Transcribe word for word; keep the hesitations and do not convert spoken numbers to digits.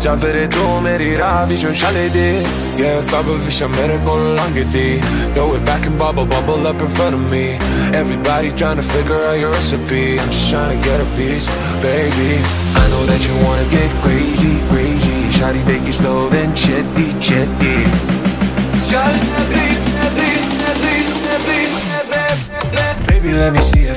ਜਾਂ ਫਿਰ ਤੂੰ ਮੇਰੀ ਰਾਹ ਵਿੱਚੋਂ ਛਾਲੇ ਦੇ Yeah, ਕਬ ਵਿਸ਼ਾ ਮੇਰੇ ਕੋਲ ਲੰਘਦੀ Throw it back and bubble, bubble up in front of me Everybody trying to figure out your recipe I'm just trying to get a piece, baby I know that you wanna get crazy, crazy Shawty take it slow then chetty, chetty Baby, let me see